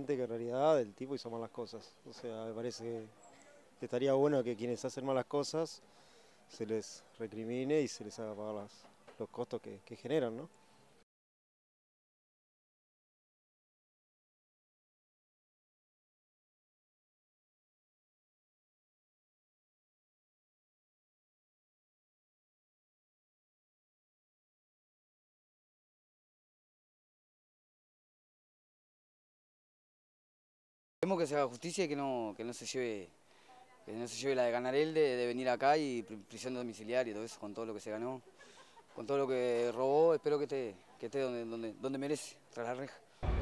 evidente que en realidad el tipo hizo malas cosas. O sea, me parece que estaría bueno que quienes hacen malas cosas se les recrimine y se les haga pagar los costos que generan, ¿no? Queremos que se haga justicia y que no se lleve la de ganar él de venir acá y prisión domiciliaria y todo eso, con todo lo que se ganó, con todo lo que robó, espero que esté donde merece, tras la reja.